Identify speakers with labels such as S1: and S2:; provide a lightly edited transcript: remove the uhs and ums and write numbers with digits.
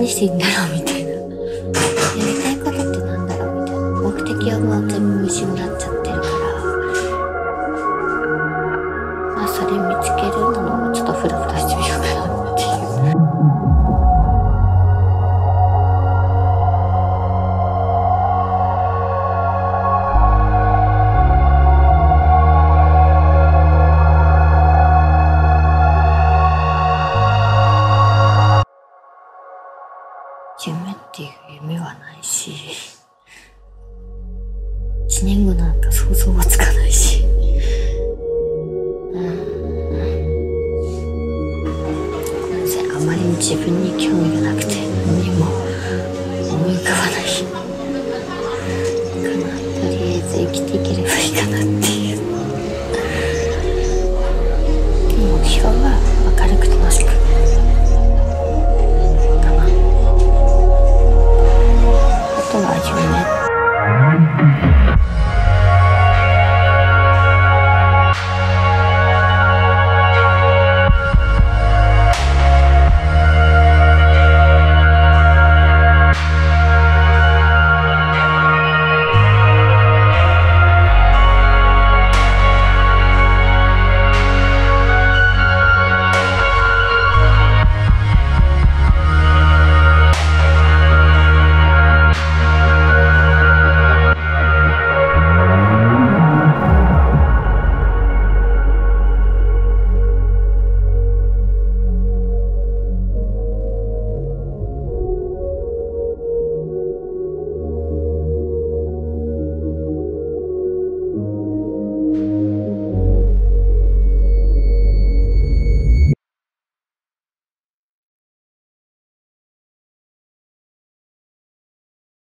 S1: 何していいんだろうみたいな。やりたいことってなんだろうみたいな。目的はもう全部失っちゃってるから、まあそれ見つけるのもちょっとフラフラしてみようかなっていう。夢っていう夢はないし、1年後なんか想像はつかないし、ごめんなさい、あまりに自分に興味がなくて。